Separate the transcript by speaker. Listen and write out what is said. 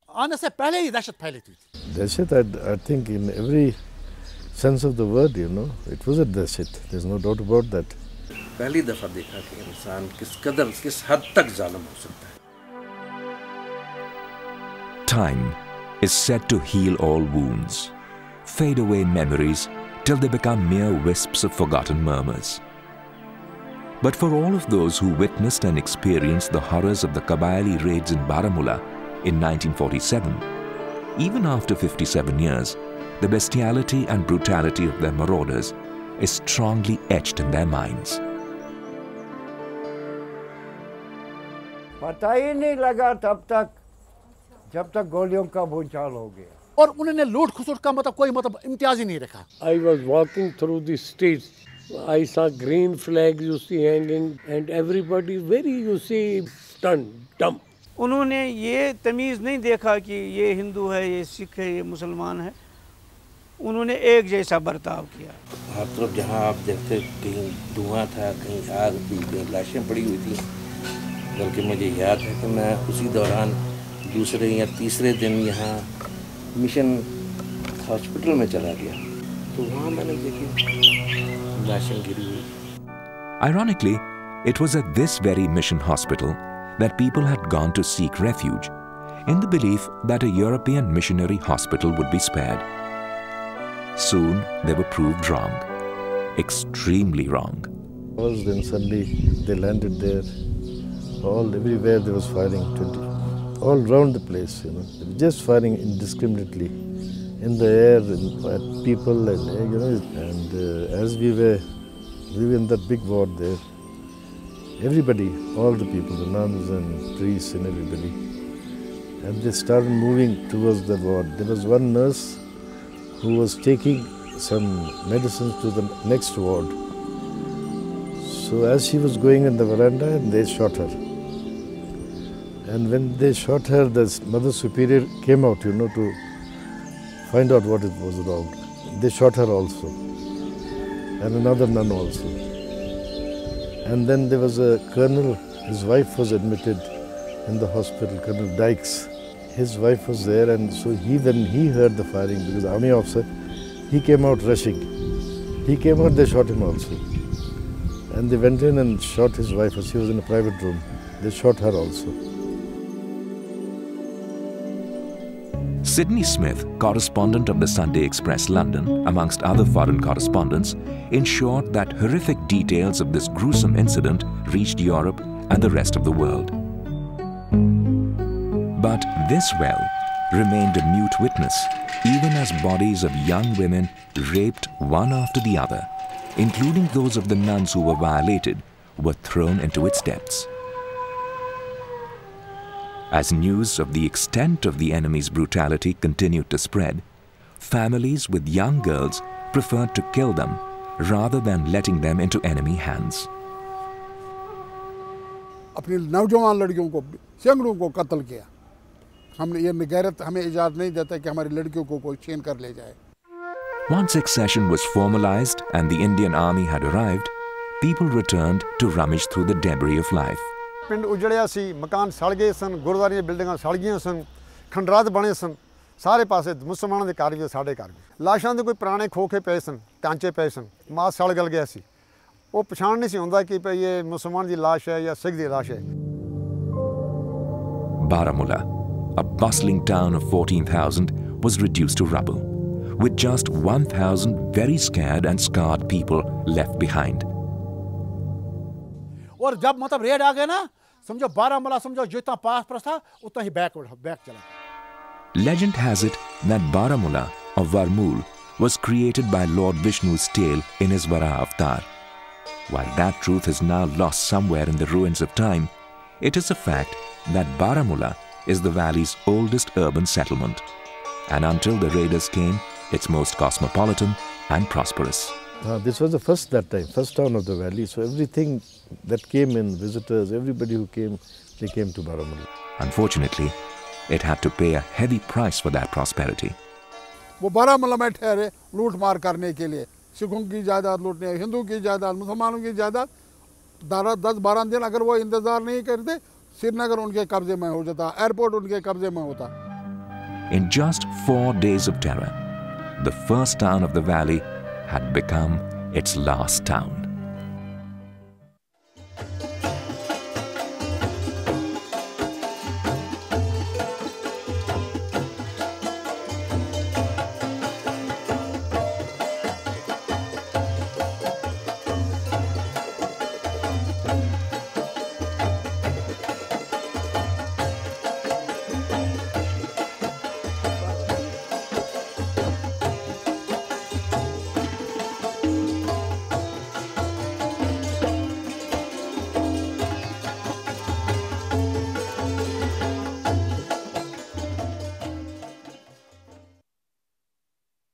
Speaker 1: आने से पहले ही दहशत फैली थी।
Speaker 2: Dahshat, I think in every sense of the word, it was a dahshat. There's no doubt about that.
Speaker 3: पहली दफा देखा कि इंसान किस हद तक जालिम हो सकता है।
Speaker 4: Time is said to heal all wounds, fade away memories till they become mere wisps of forgotten murmurs. But for all of those who witnessed and experienced the horrors of the Qabaili raids in Baramulla in 1947, even after 57 years, the bestiality and brutality of their marauders is strongly etched in their minds.
Speaker 5: पता ही नहीं लगा तब तक जब तक गोलियों का भूचाल हो गया।
Speaker 1: और उन्होंने लूट खसुट का कोई इम्तियाज ही नहीं रखा।
Speaker 6: I was walking through the streets. I saw green flags, hanging, and everybody very, stunned, dumb.
Speaker 7: उन्होंने ये तमीज़ नहीं देखा कि ये हिंदू है, ये सिख है, ये मुसलमान है। उन्होंने एक जैसा बर्ताव किया।
Speaker 3: हर तरफ जहाँ आप देखते कहीं धुआं था, कहीं आग थी, कहीं लाशें पड़ी हुई थी। बल्कि मुझे याद है कि मैं उसी दौरान दूसरे या तीसरे दिन यहाँ मिशन हॉस्पिटल में चला गया, तो वहाँ मैंने देखी लाशें गिरी हुई।
Speaker 4: Ironically, it was at this very mission hospital that people had gone to seek refuge, in the belief that a European missionary hospital would be spared. Soon they were proved wrong, extremely wrong.
Speaker 2: Then suddenly they landed there. Everywhere there was firing, all around the place, just firing indiscriminately in the air at people, and as we were in that big ward there, everybody, all the people, the nuns and priests and everybody, and they started moving towards the ward. There was one nurse who was taking some medicines to the next ward. So as she was going in the veranda, they shot her. And when they shot her, the Mother Superior came out, to find out what it was wrong. They shot her also, and another nun also. And then there was a colonel, his wife was admitted in the hospital, Colonel Dykes. His wife was there, and so when he heard the firing, because army officer, he came out rushing. He came out, they shot him also. And they went in and shot his wife, she was in a private room. They shot her also.
Speaker 4: Sidney Smith, correspondent of the Sunday Express London, amongst other foreign correspondents, ensured that horrific details of this gruesome incident reached Europe and the rest of the world. But this well remained a mute witness, even as bodies of young women raped one after the other, including those of the nuns who were violated, were thrown into its depths. As news of the extent of the enemy's brutality continued to spread, families with young girls preferred to kill them rather than letting them into enemy hands.
Speaker 8: अपनी नौजवान लड़कियों को सैकड़ों को कत्ल किया। हमने ये गैरत हमें इजाज़त नहीं देता कि हमारी लड़कियों को कोई छीन कर ले जाए।
Speaker 4: Once accession was formalized and the Indian army had arrived, people returned to rummage through the debris of life.
Speaker 9: पिंड उजड़िया सी, मकान सड़ गए सन, गुरुद्वारे दी बिल्डिंगां सड़ गईयां सन, खंडरात बने सन, सारे पासे मुसलमानों दे घर भी साडे घर भी। लाशां दे कोई पुराने खोखे पे सन, कांचे पे सन, मास सड़ गल गया सी। वो पछाण नहीं सी हुंदा कि भई ये मुसलमान दी लाश है या सिख दी लाश है।
Speaker 4: Baramulla, a bustling town of 14,000, was reduced to rubble, with just 1,000 very scared and scarred people left behind.
Speaker 1: और जब रेड आ गए ना, समझो बारामूला समझो जितना पास पर था उतना ही बैक चला।
Speaker 4: Legend has it that Baramulla, or Varmul, was created by Lord Vishnu's tail in his Varaha avatar. While that truth is now lost somewhere in the ruins of time, it is a fact that Baramulla is the valley's oldest urban settlement, and until the raiders came, its most cosmopolitan and prosperous.
Speaker 2: This was the first town of the valley, so everything that came in, visitors, everybody who came, they came to Baramulla.
Speaker 4: Unfortunately, it had to pay a heavy price for that prosperity.
Speaker 8: वो बारामूला में ठहरे लूट मार करने के लिए, सिखों की जायदाद लूटने, हिंदू की जायदाद, मुसलमानों की जायदाद, 10-12 दिन अगर वो इंतजार नहीं करते, श्रीनगर उनके कब्जे में हो जाता, एयरपोर्ट उनके कब्जे में होता।
Speaker 4: In just 4 days of terror, the first town of the valley had become its last town.